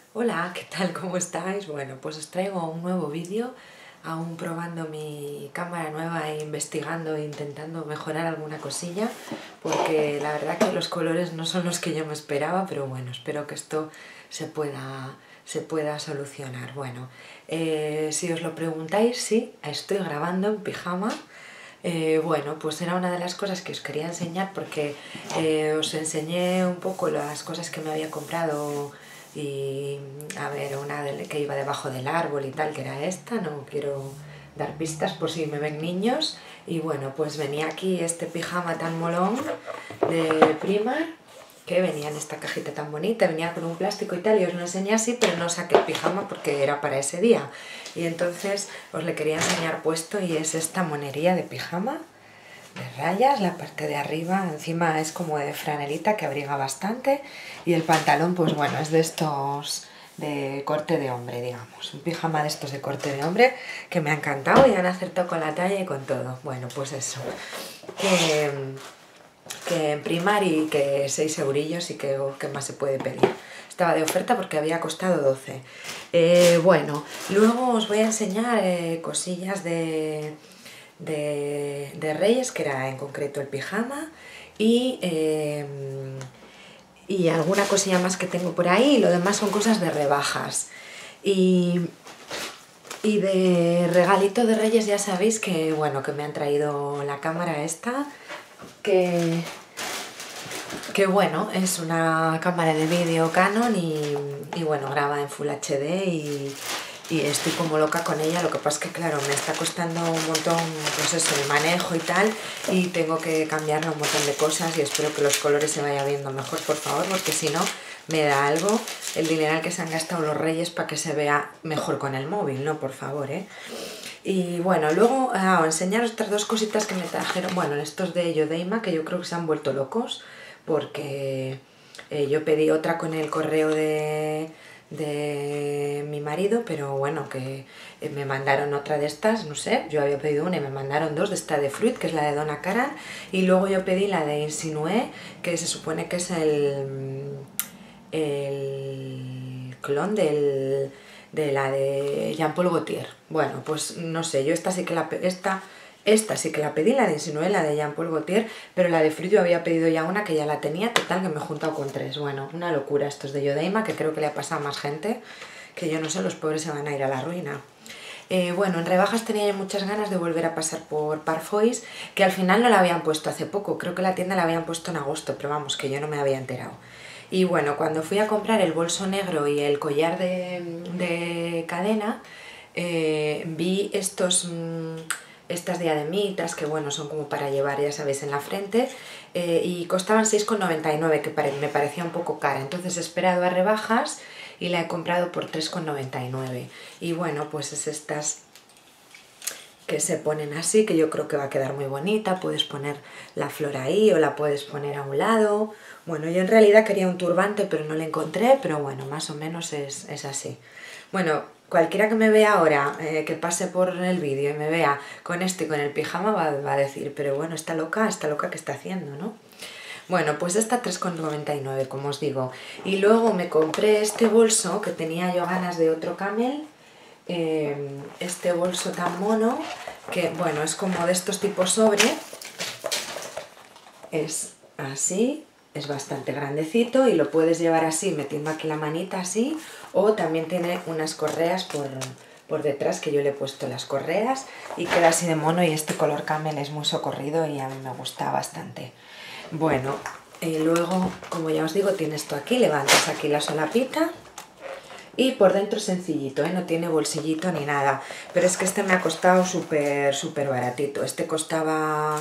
Hola, ¿qué tal? ¿Cómo estáis? Bueno, pues os traigo un nuevo vídeo, aún probando mi cámara nueva e investigando e intentando mejorar alguna cosilla, porque la verdad que los colores no son los que yo me esperaba, pero bueno, espero que esto se pueda solucionar. Bueno, si os lo preguntáis, sí, estoy grabando en pijama. Bueno, pues era una de las cosas que os quería enseñar porque os enseñé un poco las cosas que me había comprado y a ver, que iba debajo del árbol y tal, que era esta, no quiero dar pistas por si me ven niños. Y bueno, pues venía aquí este pijama tan molón de Primark, que venía en esta cajita tan bonita, venía con un plástico y tal, y os lo enseñé así, pero no saqué el pijama porque era para ese día. Y entonces os le quería enseñar puesto y es esta monería de pijama de rayas, la parte de arriba encima es como de franelita que abriga bastante y el pantalón pues bueno es de estos de corte de hombre, digamos, un pijama de estos de corte de hombre que me ha encantado y han acertado con la talla y con todo. Bueno, pues eso, que en Primark y que 6 eurillos y que ¿qué más se puede pedir? Estaba de oferta porque había costado 12. Bueno, luego os voy a enseñar cosillas de Reyes, que era en concreto el pijama, y alguna cosilla más que tengo por ahí, y lo demás son cosas de rebajas. Y de regalito de Reyes ya sabéis que, bueno, que me han traído la cámara esta, que bueno, es una cámara de vídeo Canon y bueno, graba en Full HD y estoy como loca con ella. Lo que pasa es que claro, me está costando un montón, pues eso, el manejo y tal, y tengo que cambiarle un montón de cosas y espero que los colores se vayan viendo mejor, por favor, porque si no me da algo el dineral que se han gastado los Reyes para que se vea mejor con el móvil, ¿no? Por favor, ¿eh? Y bueno, luego enseñaros otras dos cositas que me trajeron, bueno, estos de Yodeima, que yo creo que se han vuelto locos, porque yo pedí otra con el correo de mi marido, pero bueno, que me mandaron otra de estas, no sé, yo había pedido una y me mandaron dos, de esta de Fruit, que es la de Donna Karan, y luego yo pedí la de Insinué, que se supone que es el clon de la de Jean-Paul Gaultier. Bueno, pues no sé, yo esta sí que la pedí, la de Insinué, la de Jean-Paul Gaultier, pero la de Fruit yo había pedido ya una que ya la tenía, total que me he juntado con tres. Bueno, una locura estos de Yodeima, que creo que le ha pasado a más gente, que yo no sé, los pobres se van a ir a la ruina. Bueno, en rebajas tenía yo muchas ganas de volver a pasar por Parfois, que al final no la habían puesto hace poco, creo que la tienda la habían puesto en agosto, pero vamos, que yo no me había enterado. Y bueno, cuando fui a comprar el bolso negro y el collar de cadena, vi estas diademitas que bueno, son como para llevar, ya sabéis, en la frente, y costaban 6,99, que me parecía un poco cara. Entonces he esperado a rebajas y la he comprado por 3,99. Y bueno, pues es estas que se ponen así, que yo creo que va a quedar muy bonita. Puedes poner la flor ahí o la puedes poner a un lado. Bueno, yo en realidad quería un turbante, pero no lo encontré, pero bueno, más o menos es así. Bueno, cualquiera que me vea ahora, que pase por el vídeo y me vea con esto y con el pijama, va a decir, pero bueno, está loca, ¿qué está haciendo, no? Bueno, pues esta 3,99, como os digo. Y luego me compré este bolso, que tenía yo ganas de otro Camel, este bolso tan mono, que bueno, es como de estos tipos sobre, es así, es bastante grandecito y lo puedes llevar así, metiendo aquí la manita así, o también tiene unas correas por detrás, que yo le he puesto las correas y queda así de mono, y este color Camel es muy socorrido y a mí me gusta bastante. Bueno, luego, como ya os digo, tiene esto aquí, levantas aquí la solapita y por dentro es sencillito, no tiene bolsillito ni nada, pero es que este me ha costado súper baratito. Este costaba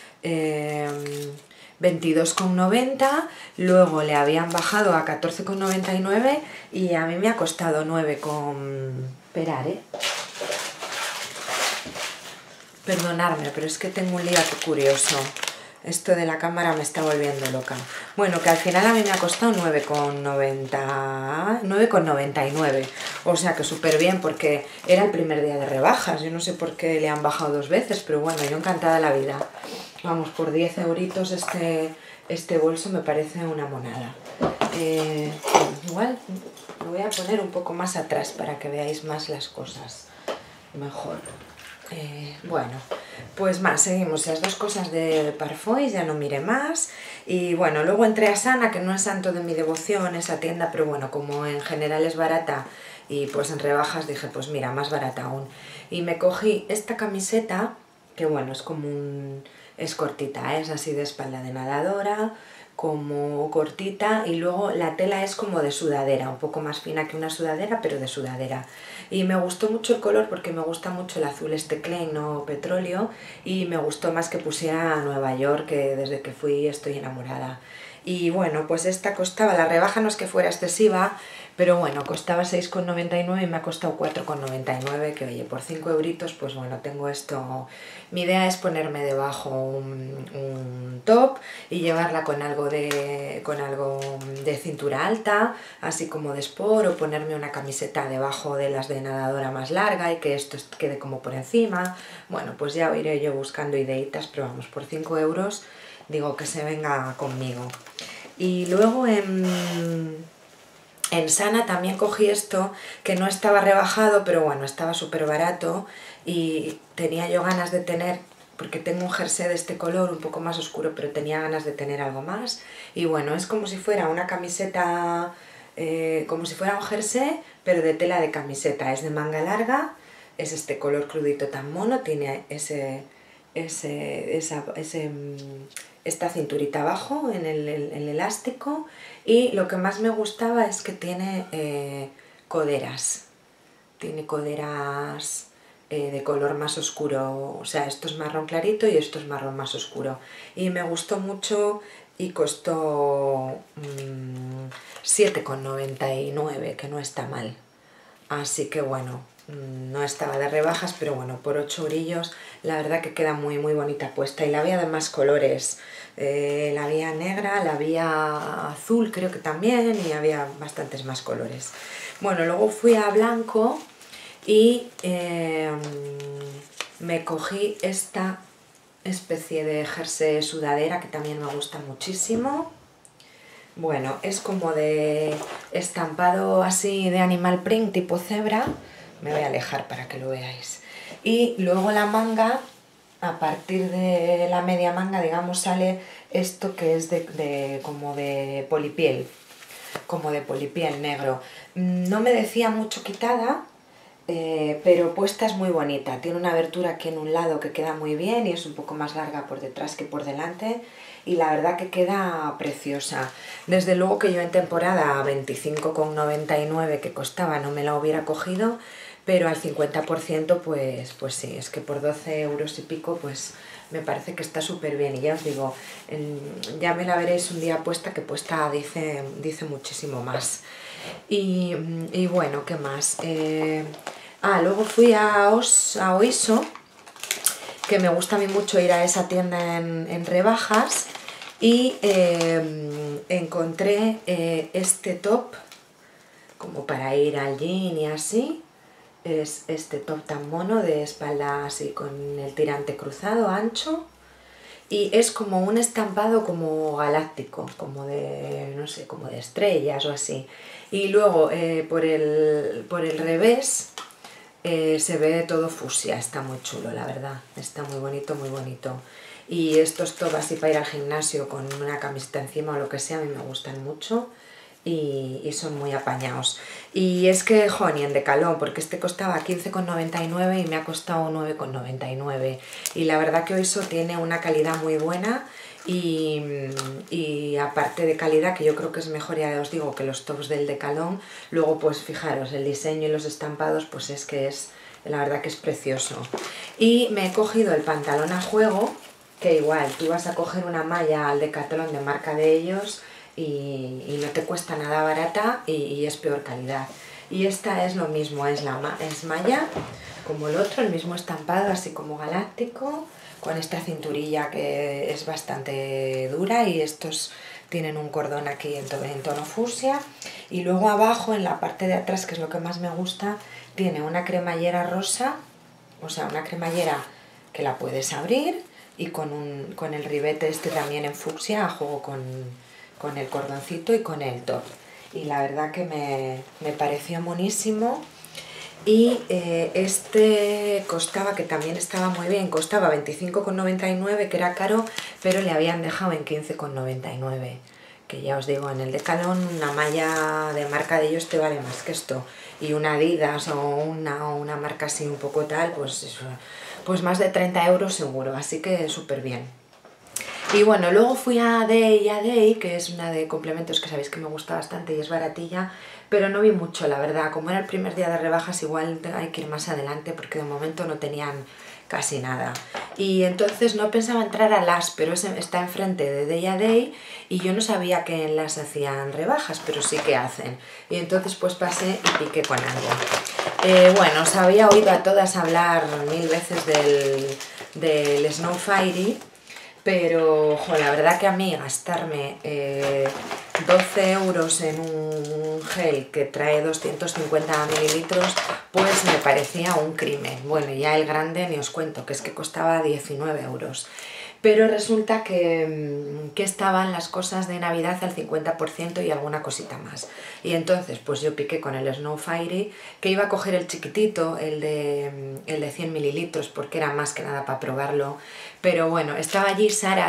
22,90, luego le habían bajado a 14,99 y a mí me ha costado 9 con... Esperar, perdonadme, pero es que tengo un lío aquí curioso. Esto de la cámara me está volviendo loca. Bueno, que al final a mí me ha costado 9,99. O sea que súper bien, porque era el primer día de rebajas. Yo no sé por qué le han bajado 2 veces, pero bueno, yo encantada de la vida. vamos, por 10 euritos este bolso me parece una monada. Igual lo voy a poner un poco más atrás para que veáis más las cosas mejor. Bueno, pues más, seguimos las dos cosas de Parfois, ya no miré más. Y bueno, luego entré a Sana, que no es santo de mi devoción esa tienda, pero bueno, como en general es barata y pues en rebajas dije, pues mira, más barata aún. Y me cogí esta camiseta, que bueno, es como es cortita, es así de espalda de nadadora, como cortita, y luego la tela es como de sudadera, un poco más fina que una sudadera, pero de sudadera. Y me gustó mucho el color porque me gusta mucho el azul este Klein, no petróleo, y me gustó más que pusiera Nueva York, que desde que fui estoy enamorada. Y bueno, pues esta costaba, la rebaja no es que fuera excesiva, pero bueno, costaba 6,99 y me ha costado 4,99, que oye, por 5 euritos, pues bueno, tengo esto. Mi idea es ponerme debajo un top y llevarla con algo de cintura alta, así como de sport, o ponerme una camiseta debajo de las de nadadora más larga y que esto quede como por encima. Bueno, pues ya iré yo buscando ideitas, pero vamos, por 5 euros digo que se venga conmigo. Y luego en Sana también cogí esto, que no estaba rebajado, pero bueno, estaba súper barato y tenía yo ganas de tener, porque tengo un jersey de este color un poco más oscuro, pero tenía ganas de tener algo más. Y bueno, es como si fuera una camiseta, como si fuera un jersey, pero de tela de camiseta. Es de manga larga, es este color crudito tan mono, tiene esta cinturita abajo en el elástico, y lo que más me gustaba es que tiene coderas, de color más oscuro, o sea, esto es marrón clarito y esto es marrón más oscuro, y me gustó mucho y costó 7,99, que no está mal. Así que bueno, no estaba de rebajas, pero bueno, por 8 eurillos la verdad que queda muy muy bonita puesta. Y la había de más colores, la había negra, la había azul creo que también, y había bastantes más colores. Bueno, luego fui a blanco y me cogí esta especie de jersey sudadera que también me gusta muchísimo. Bueno, es como de estampado así de animal print tipo cebra. Me voy a alejar para que lo veáis. Y luego la manga, a partir de la media manga, digamos, sale esto que es como de polipiel. Como de polipiel negro. No me decía mucho quitada, pero puesta es muy bonita. Tiene una abertura aquí en un lado que queda muy bien y es un poco más larga por detrás que por delante. Y la verdad que queda preciosa. Desde luego que yo en temporada 25,99 que costaba no me la hubiera cogido, pero al 50% pues sí, es que por 12 euros y pico pues me parece que está súper bien. Y ya os digo, ya me la veréis un día puesta, que puesta dice muchísimo más. Y bueno, ¿qué más? Luego fui a Oiso, que me gusta a mí mucho ir a esa tienda en rebajas, y encontré este top como para ir al gym y así. Es este top tan mono de espalda así con el tirante cruzado ancho, y es como un estampado como galáctico, como de, no sé, como de estrellas o así. Y luego por el revés se ve todo fucsia, está muy chulo, la verdad, está muy bonito, muy bonito. Y estos top así para ir al gimnasio con una camiseta encima o lo que sea, a mí me gustan mucho y son muy apañados. Y es que, jo, ni en Decalón, porque este costaba 15,99 y me ha costado 9,99. Y la verdad que Oiso tiene una calidad muy buena. Y aparte de calidad, que yo creo que es mejor, ya os digo, que los tops del Decalón, luego pues fijaros, el diseño y los estampados, pues es que la verdad que es precioso. Y me he cogido el pantalón a juego, que igual, tú vas a coger una malla al Decathlon de marca de ellos y no te cuesta nada barata y es peor calidad. Y esta es lo mismo, es malla como el otro, el mismo estampado así como galáctico, con esta cinturilla que es bastante dura, y estos tienen un cordón aquí en tono fucsia. Y luego abajo, en la parte de atrás, que es lo que más me gusta, tiene una cremallera rosa, o sea, una cremallera que la puedes abrir, y con el ribete este también en fucsia, juego con el cordoncito y con el top. Y la verdad que me pareció monísimo. Y este costaba, que también estaba muy bien, costaba 25,99, que era caro, pero le habían dejado en 15,99. Que ya os digo, en el Decathlon una malla de marca de ellos te vale más que esto. Y una Adidas o una marca así un poco tal, pues más de 30 euros seguro, así que súper bien. Y bueno, luego fui a Day, que es una de complementos que sabéis que me gusta bastante y es baratilla, pero no vi mucho, la verdad. Como era el primer día de rebajas, igual hay que ir más adelante porque de momento no tenían casi nada. Y entonces no pensaba entrar a Las, pero está enfrente de Day y yo no sabía que en Las hacían rebajas, pero sí que hacen. Y entonces pues pasé y piqué con algo. Bueno, os había oído a todas hablar 1000 veces del Snow Fairy, pero ojo, la verdad que a mí gastarme 12 euros en un gel que trae 250 mililitros, pues me parecía un crimen. Bueno, ya el grande ni os cuento, que es que costaba 19 euros. Pero resulta que estaban las cosas de Navidad al 50% y alguna cosita más. Y entonces pues yo piqué con el Snow Fairy, que iba a coger el chiquitito, el de 100 mililitros, porque era más que nada para probarlo. Pero bueno, estaba allí Sara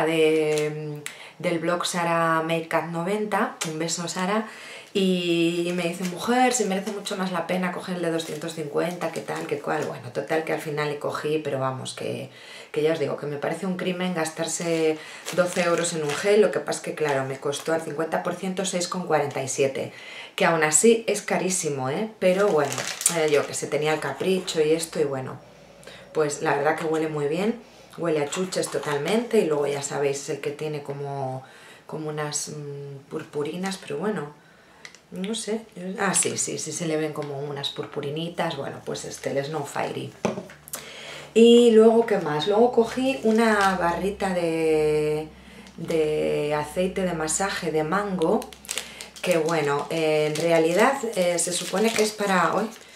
del blog Sara Makeup 90, un beso Sara, y me dice, mujer, si merece mucho más la pena coger el de 250, qué tal, qué cual. Bueno, total que al final le cogí, pero vamos, que ya os digo, que me parece un crimen gastarse 12 euros en un gel. Lo que pasa es que, claro, me costó al 50% 6,47, que aún así es carísimo, ¿eh? Pero bueno, yo que sé, tenía el capricho y esto, y bueno, pues la verdad que huele muy bien, huele a chuches totalmente, y luego ya sabéis, es el que tiene como unas purpurinas, pero bueno, no sé, sí, se le ven como unas purpurinitas. Bueno, pues el Snow Fairy. Y luego, ¿qué más? Luego cogí una barrita de aceite de masaje de mango, que bueno, en realidad se supone que es para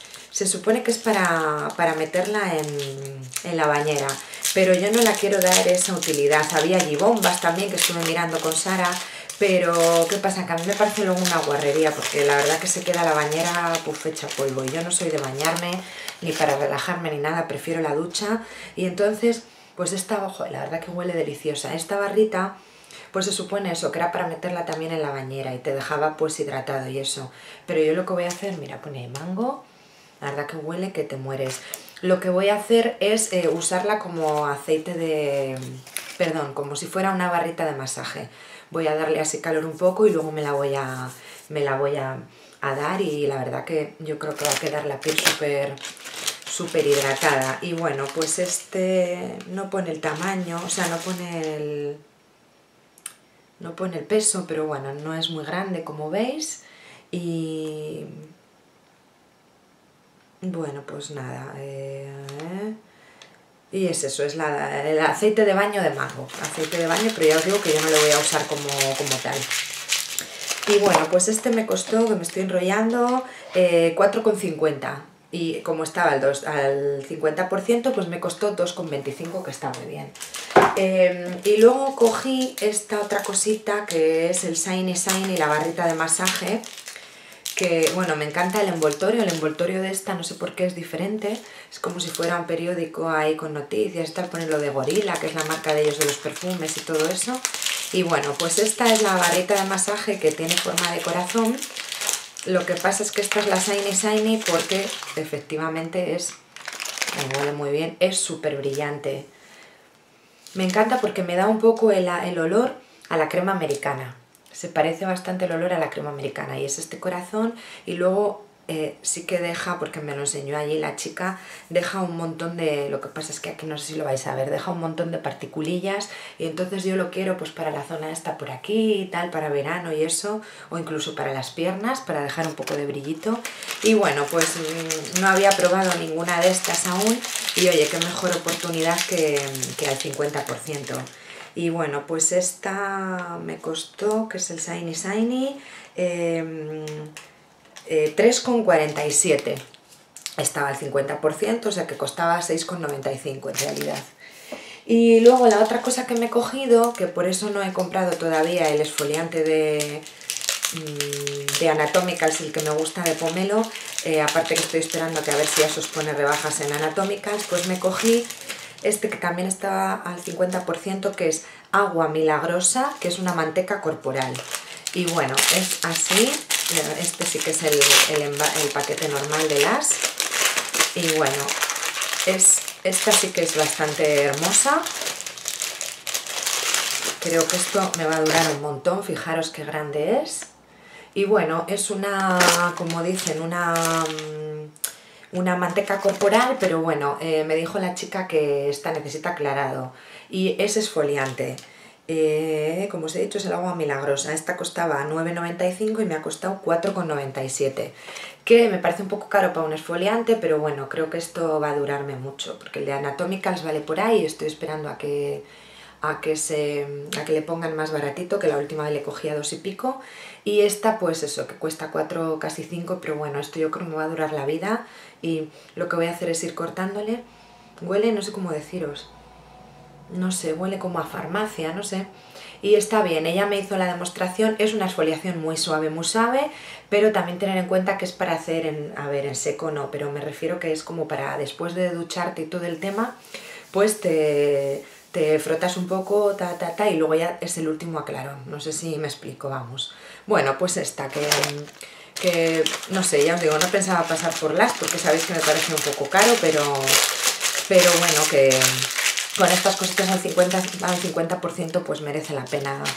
meterla en la bañera, pero yo no la quiero dar esa utilidad. Había allí bombas también que estuve mirando con Sara, pero ¿qué pasa? Que a mí me parece luego una guarrería, porque la verdad que se queda la bañera hecha polvo, y yo no soy de bañarme ni para relajarme ni nada, prefiero la ducha. Y entonces pues ojo, la verdad que huele deliciosa. Esta barrita pues se supone eso, que era para meterla también en la bañera y te dejaba pues hidratado y eso, pero yo lo que voy a hacer, mira, pone mango, la verdad que huele que te mueres. Lo que voy a hacer es usarla como aceite perdón, como si fuera una barrita de masaje. Voy a darle así calor un poco y luego me la voy a dar, y la verdad que yo creo que va a quedar la piel súper hidratada. Y bueno, pues este no pone el tamaño, o sea, no pone el peso, pero bueno, no es muy grande como veis. Y bueno, pues nada, y es eso, es el aceite de baño de mango, aceite de baño, pero ya os digo que yo no lo voy a usar como tal. Y bueno, pues este me costó, que me estoy enrollando, 4,50, y como estaba al 50%, pues me costó 2,25, que está muy bien. Y luego cogí esta otra cosita, que es el Shiny, la barrita de masaje, que bueno, me encanta el envoltorio de esta, no sé por qué es diferente, es como si fuera un periódico ahí con noticias y tal, ponen lo de Gorilla, que es la marca de ellos de los perfumes y todo eso. Y bueno, pues esta es la barrita de masaje que tiene forma de corazón. Lo que pasa es que esta es la Shiny porque efectivamente me huele muy bien, es súper brillante. Me encanta porque me da un poco el olor a la crema americana. Se parece bastante el olor a la crema americana, y es este corazón. Y luego sí que deja, porque me lo enseñó allí la chica, deja un montón de, lo que pasa es que aquí no sé si lo vais a ver, deja un montón de particulillas, y entonces yo lo quiero pues para la zona esta por aquí y tal, para verano y eso, o incluso para las piernas, para dejar un poco de brillito. Y bueno, pues no había probado ninguna de estas aún, y oye, qué mejor oportunidad que al 50%. Y bueno, pues esta me costó, que es el Shiny, 3,47. Estaba al 50%, o sea que costaba 6,95 en realidad. Y luego la otra cosa que me he cogido, que por eso no he comprado todavía el esfoliante de Anatomicals, el que me gusta de pomelo, aparte que estoy esperando que a ver si eso os pone rebajas en Anatomicals, pues me cogí este que también está al 50%, que es Agua Milagrosa, que es una manteca corporal. Y bueno, es así, este sí que es el paquete normal de las. Y bueno, esta sí que es bastante hermosa. Creo que esto me va a durar un montón, fijaros qué grande es. Y bueno, es una, como dicen, una manteca corporal, pero bueno, me dijo la chica que esta necesita aclarado. Y es esfoliante. Como os he dicho, es el agua milagrosa. Esta costaba 9,95 y me ha costado 4,97. Que me parece un poco caro para un esfoliante, pero bueno, creo que esto va a durarme mucho. Porque el de Anatomicals vale por ahí y estoy esperando a que le pongan más baratito, que la última vez le cogía 2 y pico. Y esta pues eso, que cuesta 4, casi 5, pero bueno, esto yo creo que me va a durar la vida. Y lo que voy a hacer es ir cortándole. Huele, no sé cómo deciros, no sé, huele como a farmacia, no sé. Y está bien, ella me hizo la demostración, es una exfoliación muy suave, pero también tener en cuenta que es para hacer, en seco no, pero me refiero que es como para después de ducharte y todo el tema, pues te frotas un poco, y luego ya es el último aclarón. No sé si me explico, vamos. Bueno, pues esta, que no sé, ya os digo, no pensaba pasar por las, porque sabéis que me parece un poco caro, pero bueno, que con estas cositas al 50% pues merece la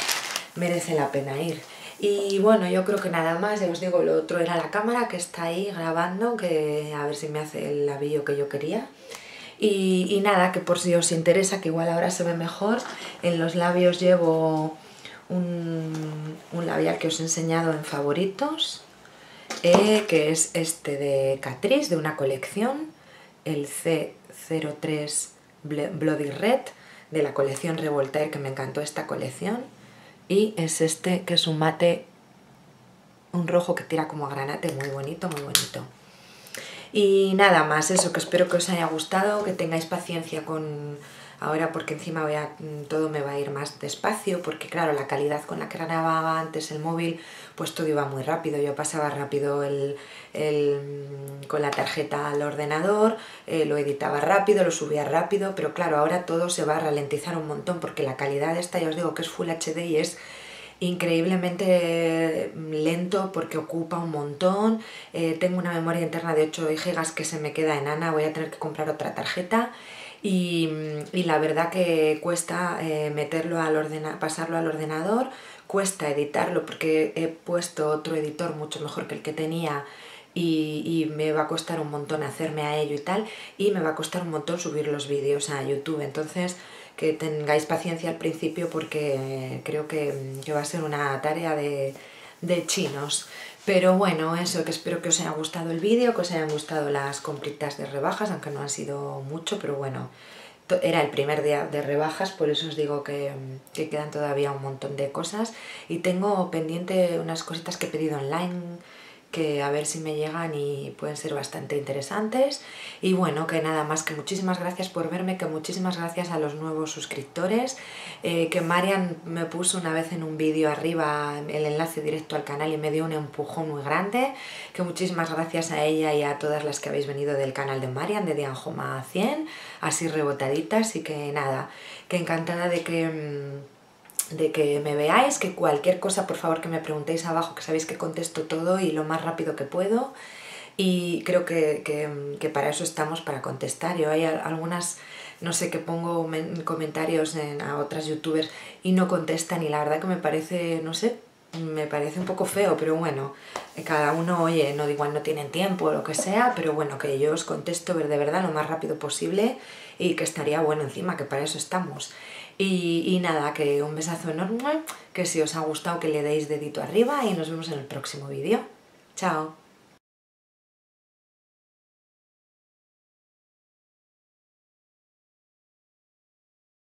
pena ir. Y bueno, yo creo que nada más, ya os digo, lo otro era la cámara que está ahí grabando, que a ver si me hace el labillo que yo quería. Y nada, que por si os interesa, que igual ahora se ve mejor, en los labios llevo un labial que os he enseñado en favoritos, que es este de Catrice, de una colección, el C03 Bloody Red, de la colección Revoltaire, que me encantó esta colección. Y es este, que es un mate, un rojo que tira como a granate, muy bonito, muy bonito. Y nada más, eso, que espero que os haya gustado, que tengáis paciencia con ahora, porque encima todo me va a ir más despacio, porque claro, la calidad con la que grababa antes el móvil, pues todo iba muy rápido. Yo pasaba rápido con la tarjeta al ordenador, lo editaba rápido, lo subía rápido, pero claro, ahora todo se va a ralentizar un montón, porque la calidad esta, ya os digo que es Full HD y es increíblemente lento porque ocupa un montón. Tengo una memoria interna de 8 GB que se me queda enana, voy a tener que comprar otra tarjeta. Y la verdad que cuesta pasarlo al ordenador, cuesta editarlo porque he puesto otro editor mucho mejor que el que tenía y me va a costar un montón hacerme a ello y tal, y me va a costar un montón subir los vídeos a YouTube. Entonces que tengáis paciencia al principio, porque creo que va a ser una tarea de chinos. Pero bueno, eso, que espero que os haya gustado el vídeo, que os hayan gustado las compritas de rebajas, aunque no han sido mucho, pero bueno, era el primer día de rebajas, por eso os digo que quedan todavía un montón de cosas. Y tengo pendiente unas cositas que he pedido online, que a ver si me llegan y pueden ser bastante interesantes. Y bueno, que nada más, que muchísimas gracias por verme, que muchísimas gracias a los nuevos suscriptores, que Marian me puso una vez en un vídeo arriba el enlace directo al canal y me dio un empujón muy grande, que muchísimas gracias a ella y a todas las que habéis venido del canal de Marian, de Dianjoma 100, así rebotaditas. Y que nada, que encantada de que me veáis, que cualquier cosa por favor que me preguntéis abajo, que sabéis que contesto todo y lo más rápido que puedo. Y creo que para eso estamos, para contestar. Yo hay algunas, no sé, que pongo comentarios a otras youtubers y no contestan, y la verdad que me parece, no sé, me parece un poco feo, pero bueno, cada uno, oye, no, igual no tienen tiempo o lo que sea, pero bueno, que yo os contesto de verdad lo más rápido posible, y que estaría bueno encima, que para eso estamos. Y nada, que un besazo enorme, que si os ha gustado que le deis dedito arriba y nos vemos en el próximo vídeo. Chao.